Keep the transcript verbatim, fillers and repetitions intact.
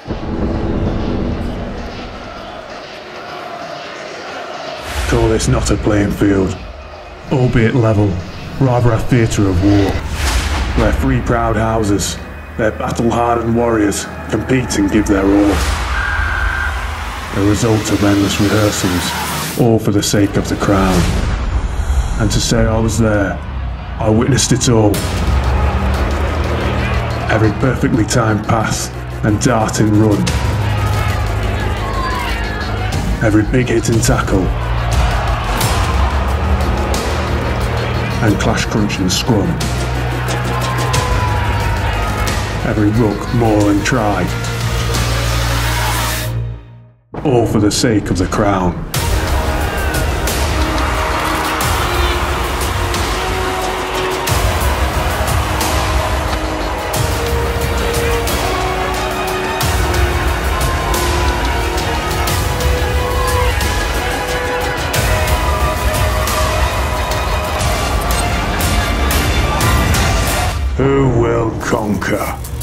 Call this not a playing field, albeit level, rather a theatre of war, where three proud houses, their battle-hardened warriors, compete and give their all. A result of endless rehearsals, all for the sake of the crown. And to say I was there, I witnessed it all. Every perfectly timed pass and dart and run. Every big hit and tackle. And clash crunch and scrum. Every ruck, maul and try. All for the sake of the crown. Who will conquer?